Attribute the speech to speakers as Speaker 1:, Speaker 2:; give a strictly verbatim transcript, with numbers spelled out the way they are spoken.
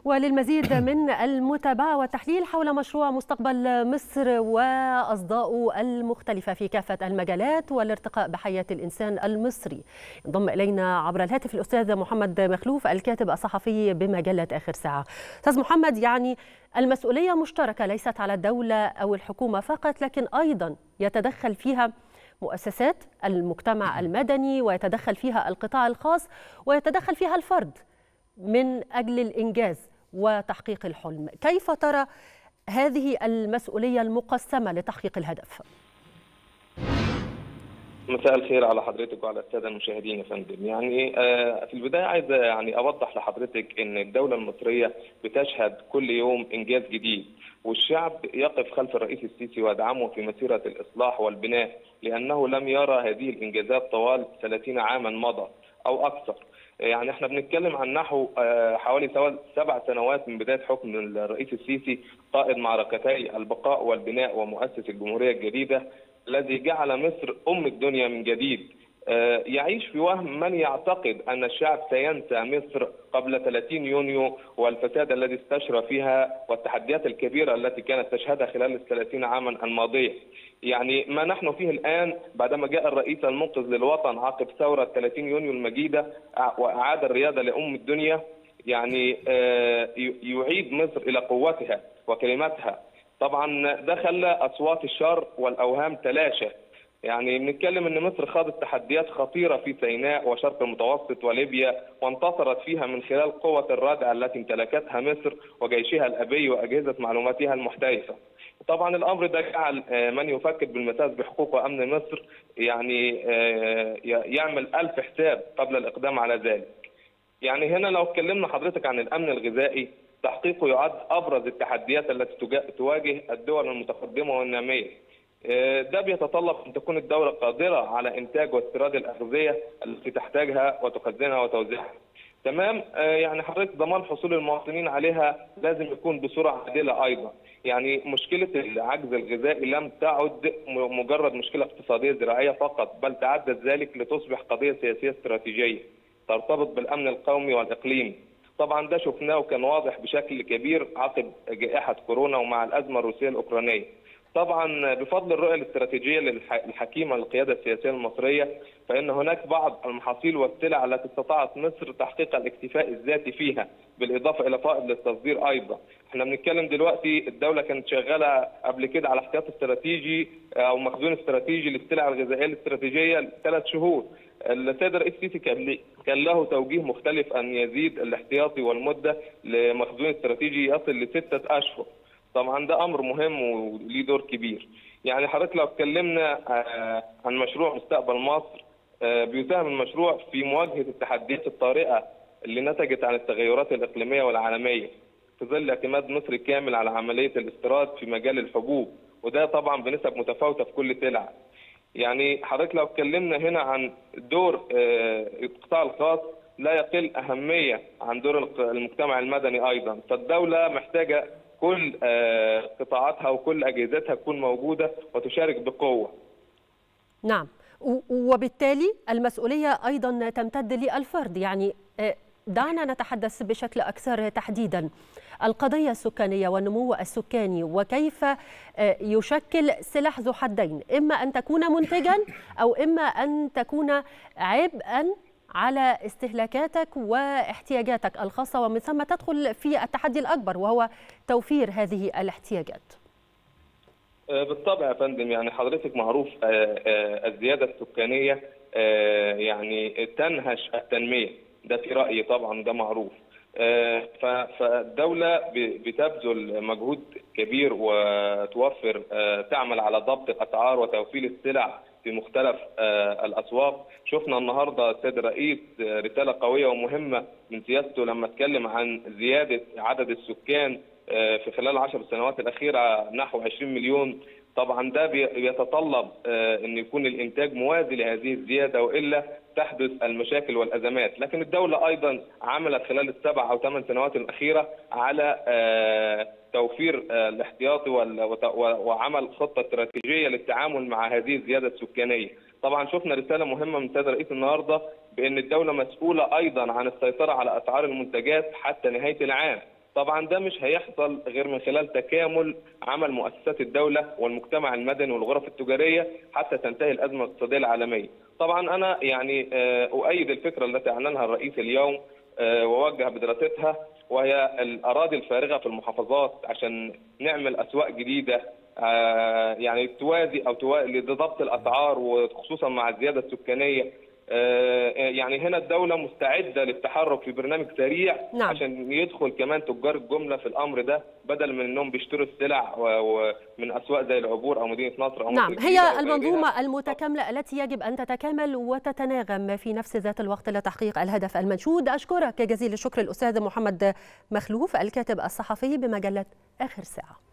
Speaker 1: وللمزيد من المتابعة والتحليل حول مشروع مستقبل مصر وأصداؤه المختلفة في كافة المجالات والارتقاء بحياة الإنسان المصري، انضم إلينا عبر الهاتف الأستاذ محمد مخلوف الكاتب الصحفي بمجلة آخر ساعة. أستاذ محمد، يعني المسؤولية مشتركة ليست على الدولة أو الحكومة فقط، لكن أيضا يتدخل فيها مؤسسات المجتمع المدني ويتدخل فيها القطاع الخاص ويتدخل فيها الفرد من أجل الإنجاز وتحقيق الحلم. كيف ترى هذه المسؤولية المقسمة لتحقيق الهدف؟
Speaker 2: مساء الخير على حضرتك وعلى السادة المشاهدين يا فندم. يعني في البداية عايز يعني أوضح لحضرتك إن الدولة المصرية بتشهد كل يوم إنجاز جديد، والشعب يقف خلف الرئيس السيسي ويدعمه في مسيرة الإصلاح والبناء، لأنه لم يرى هذه الإنجازات طوال ثلاثين عاما مضى أو أكثر. يعني احنا بنتكلم عن نحو حوالي سبع سنوات من بداية حكم الرئيس السيسي، قائد معركتي البقاء والبناء ومؤسس الجمهورية الجديدة، الذي جعل مصر أم الدنيا من جديد. يعيش في وهم من يعتقد أن الشعب سينسى مصر قبل ثلاثين يونيو والفساد الذي استشرى فيها والتحديات الكبيرة التي كانت تشهدها خلال الثلاثين عاما الماضية. يعني ما نحن فيه الآن بعدما جاء الرئيس المنقذ للوطن عقب ثورة ثلاثين يونيو المجيدة وأعاد الريادة لأم الدنيا، يعني يعيد مصر إلى قوتها وكلماتها. طبعا ده خلى أصوات الشر والأوهام تلاشى. يعني بنتكلم ان مصر خاضت تحديات خطيره في سيناء وشرق المتوسط وليبيا، وانتصرت فيها من خلال قوه الردع التي امتلكتها مصر وجيشها الابي واجهزه معلوماتها المحترفه. طبعا الامر ده جعل من يفكر بالمساس بحقوق وامن مصر يعني يعمل ألف حساب قبل الاقدام على ذلك. يعني هنا لو اتكلمنا حضرتك عن الامن الغذائي، تحقيقه يعد ابرز التحديات التي تواجه الدول المتقدمه والناميه. ده بيتطلب ان تكون الدوله قادره على انتاج واستيراد الاغذيه التي تحتاجها وتخزنها وتوزيعها. تمام. يعني حضرتك ضمان حصول المواطنين عليها لازم يكون بصوره عادله ايضا. يعني مشكله العجز الغذائي لم تعد مجرد مشكله اقتصاديه زراعيه فقط، بل تعدت ذلك لتصبح قضيه سياسيه استراتيجيه ترتبط بالامن القومي والاقليمي. طبعا ده شفناه وكان واضح بشكل كبير عقب جائحه كورونا ومع الازمه الروسيه الاوكرانيه. طبعا بفضل الرؤيه الاستراتيجيه الحكيمه للقياده السياسيه المصريه، فان هناك بعض المحاصيل والسلع التي استطاعت مصر تحقيق الاكتفاء الذاتي فيها، بالاضافه الى فائض للتصدير ايضا. احنا بنتكلم دلوقتي الدوله كانت شغاله قبل كده على احتياط استراتيجي او مخزون استراتيجي للسلع الغذائيه الاستراتيجيه لثلاث شهور. السيد الرئيس السيسي كان له توجيه مختلف ان يزيد الاحتياطي والمده لمخزون استراتيجي يصل لسته اشهر. طبعا ده امر مهم وليه دور كبير. يعني حضرتك لو اتكلمنا عن مشروع مستقبل مصر، بيساهم المشروع في مواجهه التحديات الطارئه اللي نتجت عن التغيرات الاقليميه والعالميه، في ظل اعتماد مصر كامل على عمليه الاستيراد في مجال الحبوب، وده طبعا بنسب متفاوته في كل سلعه. يعني حضرتك لو اتكلمنا هنا عن دور القطاع الخاص، لا يقل اهميه عن دور المجتمع المدني ايضا. فالدوله محتاجه كل قطاعاتها وكل اجهزتها تكون موجوده وتشارك بقوه.
Speaker 1: نعم، وبالتالي المسؤوليه ايضا تمتد للفرد. يعني دعنا نتحدث بشكل اكثر تحديدا القضيه السكانيه والنمو السكاني، وكيف يشكل سلاح ذو حدين، اما ان تكون منتجا او اما ان تكون عبئا على استهلاكاتك واحتياجاتك الخاصة، ومن ثم تدخل في التحدي الأكبر وهو توفير هذه الاحتياجات.
Speaker 2: بالطبع يا فندم. يعني حضرتك معروف الزيادة السكانية يعني تنهش التنمية، ده في رأيي طبعا، ده معروف. فالدولة بتبذل مجهود كبير وتوفر تعمل على ضبط الأسعار وتوفير السلع في مختلف الاسواق. شفنا النهارده السيد الرئيس رساله قويه ومهمه من سياسته لما اتكلم عن زياده عدد السكان في خلال العشر سنوات الاخيره نحو عشرين مليون. طبعا ده بيتطلب ان يكون الانتاج موازي لهذه الزياده، والا تحدث المشاكل والازمات. لكن الدوله ايضا عملت خلال السبع او ثمان سنوات الاخيره على توفير الاحتياطي وعمل خطه استراتيجيه للتعامل مع هذه الزياده السكانيه. طبعا شفنا رساله مهمه من السيد الرئيس النهارده بان الدوله مسؤوله ايضا عن السيطره على اسعار المنتجات حتى نهايه العام. طبعا ده مش هيحصل غير من خلال تكامل عمل مؤسسات الدولة والمجتمع المدني والغرف التجارية حتى تنتهي الأزمة الاقتصادية العالمية. طبعا أنا يعني أؤيد الفكرة التي أعلنها الرئيس اليوم ووجه بدراستها، وهي الأراضي الفارغة في المحافظات عشان نعمل أسواق جديدة يعني توازي أو توازي لضبط الأسعار، وخصوصا مع الزيادة السكانية. يعني هنا الدولة مستعدة للتحرك في برنامج سريع نعم. عشان يدخل كمان تجار الجملة في الأمر ده، بدل من أنهم بيشتروا السلع من أسواق زي العبور أو مدينة نصر أو
Speaker 1: نعم. هي المنظومة المتكاملة التي يجب أن تتكامل وتتناغم في نفس ذات الوقت لتحقيق الهدف المنشود. أشكرك جزيل الشكر الأستاذ محمد مخلوف، الكاتب الصحفي بمجلة آخر ساعة.